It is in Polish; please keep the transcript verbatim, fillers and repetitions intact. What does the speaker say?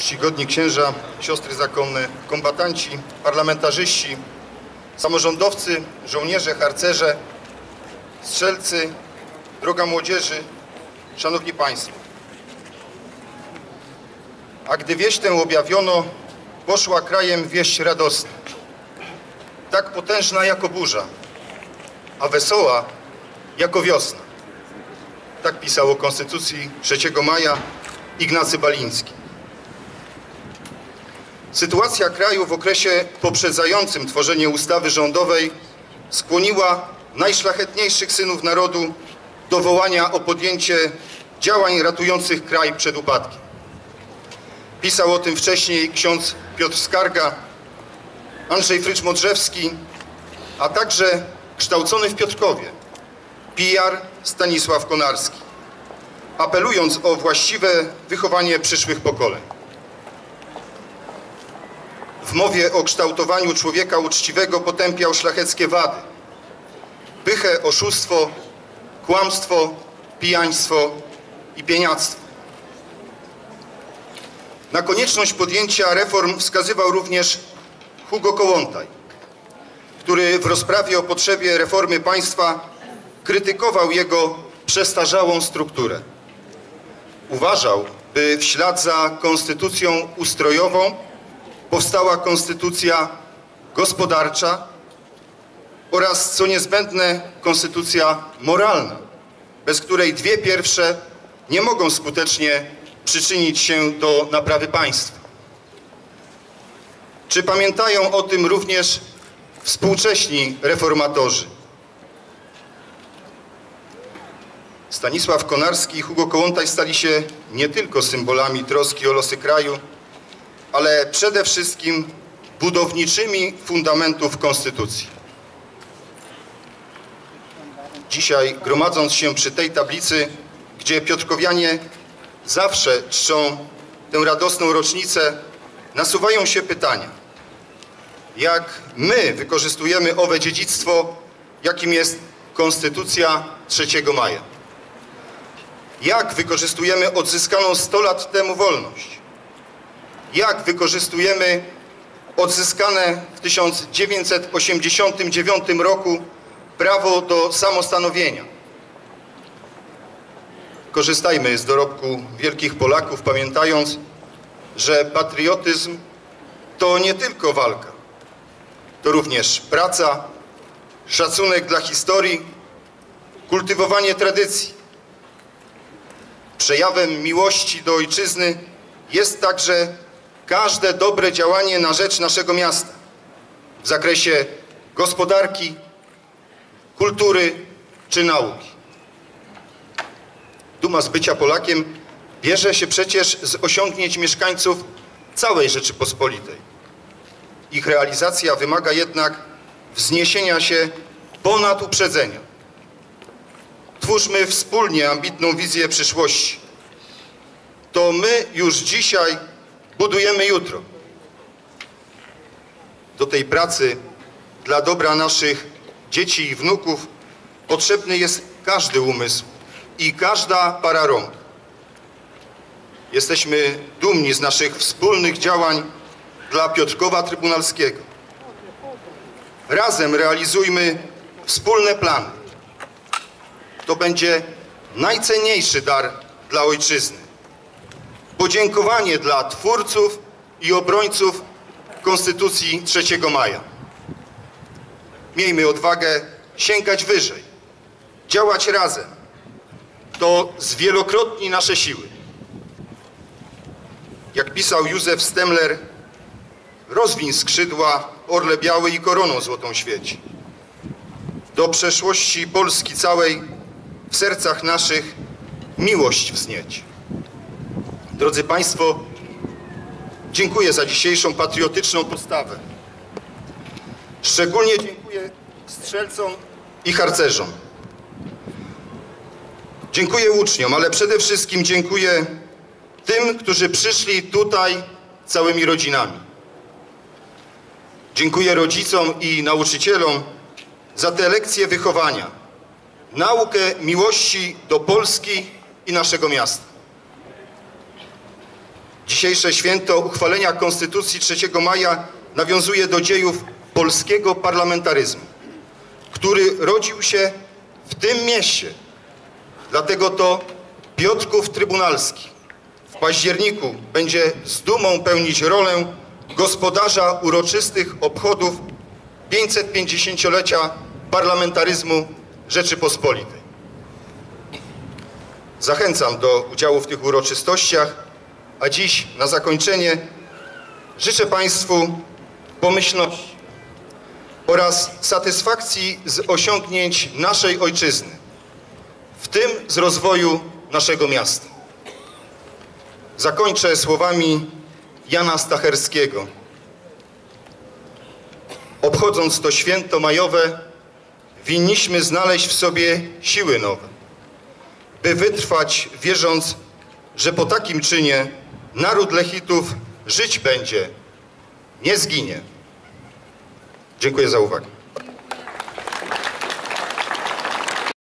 czcigodni księża, siostry zakonne, kombatanci, parlamentarzyści, samorządowcy, żołnierze, harcerze, strzelcy, droga młodzieży, szanowni państwo. A gdy wieść tę objawiono, poszła krajem wieść radosna, tak potężna jako burza, a wesoła jako wiosna. Tak pisał o Konstytucji trzeciego maja Ignacy Baliński. Sytuacja kraju w okresie poprzedzającym tworzenie ustawy rządowej skłoniła najszlachetniejszych synów narodu do wołania o podjęcie działań ratujących kraj przed upadkiem. Pisał o tym wcześniej ksiądz Piotr Skarga, Andrzej Frycz-Modrzewski, a także kształcony w Piotrkowie pijar Stanisław Konarski, apelując o właściwe wychowanie przyszłych pokoleń. W mowie o kształtowaniu człowieka uczciwego potępiał szlacheckie wady, pychę, oszustwo, kłamstwo, pijaństwo i pieniactwo. Na konieczność podjęcia reform wskazywał również Hugo Kołłątaj, który w rozprawie o potrzebie reformy państwa krytykował jego przestarzałą strukturę. Uważał, by w ślad za konstytucją ustrojową powstała konstytucja gospodarcza oraz, co niezbędne, konstytucja moralna, bez której dwie pierwsze nie mogą skutecznie przyczynić się do naprawy państwa. Czy pamiętają o tym również współcześni reformatorzy? Stanisław Konarski i Hugo Kołłątaj stali się nie tylko symbolami troski o losy kraju, ale przede wszystkim budowniczymi fundamentów konstytucji. Dzisiaj, gromadząc się przy tej tablicy, gdzie piotrkowianie zawsze czczą tę radosną rocznicę, nasuwają się pytania. Jak my wykorzystujemy owe dziedzictwo, jakim jest Konstytucja trzeciego maja? Jak wykorzystujemy odzyskaną sto lat temu wolność? Jak wykorzystujemy odzyskane w tysiąc dziewięćset osiemdziesiątym dziewiątym roku prawo do samostanowienia? Korzystajmy z dorobku wielkich Polaków, pamiętając, że patriotyzm to nie tylko walka, to również praca, szacunek dla historii, kultywowanie tradycji. Przejawem miłości do ojczyzny jest także każde dobre działanie na rzecz naszego miasta w zakresie gospodarki, kultury czy nauki. Duma z bycia Polakiem bierze się przecież z osiągnięć mieszkańców całej Rzeczypospolitej. Ich realizacja wymaga jednak wzniesienia się ponad uprzedzenia. Twórzmy wspólnie ambitną wizję przyszłości. To my już dzisiaj budujemy jutro. Do tej pracy dla dobra naszych dzieci i wnuków potrzebny jest każdy umysł i każda para rąk. Jesteśmy dumni z naszych wspólnych działań dla Piotrkowa Trybunalskiego. Razem realizujmy wspólne plany. To będzie najcenniejszy dar dla ojczyzny. Podziękowanie dla twórców i obrońców Konstytucji trzeciego maja. Miejmy odwagę sięgać wyżej, działać razem. To zwielokrotni nasze siły. Jak pisał Józef Stemler, rozwiń skrzydła, orle biały i koroną złotą świeci. Do przeszłości Polski całej w sercach naszych miłość wznieć. Drodzy Państwo, dziękuję za dzisiejszą patriotyczną postawę. Szczególnie dziękuję strzelcom i harcerzom. Dziękuję uczniom, ale przede wszystkim dziękuję tym, którzy przyszli tutaj całymi rodzinami. Dziękuję rodzicom i nauczycielom za te lekcje wychowania, naukę miłości do Polski i naszego miasta. Dzisiejsze święto uchwalenia Konstytucji trzeciego maja nawiązuje do dziejów polskiego parlamentaryzmu, który rodził się w tym mieście. Dlatego to Piotrków Trybunalski w październiku będzie z dumą pełnić rolę gospodarza uroczystych obchodów pięćsetpięćdziesięciolecia parlamentaryzmu Rzeczypospolitej. Zachęcam do udziału w tych uroczystościach, a dziś na zakończenie życzę Państwu pomyślności oraz satysfakcji z osiągnięć naszej ojczyzny, w tym z rozwoju naszego miasta. Zakończę słowami Jana Stacherskiego. Obchodząc to święto majowe, winniśmy znaleźć w sobie siły nowe, by wytrwać, wierząc, że po takim czynie naród Lechitów żyć będzie, nie zginie. Dziękuję za uwagę.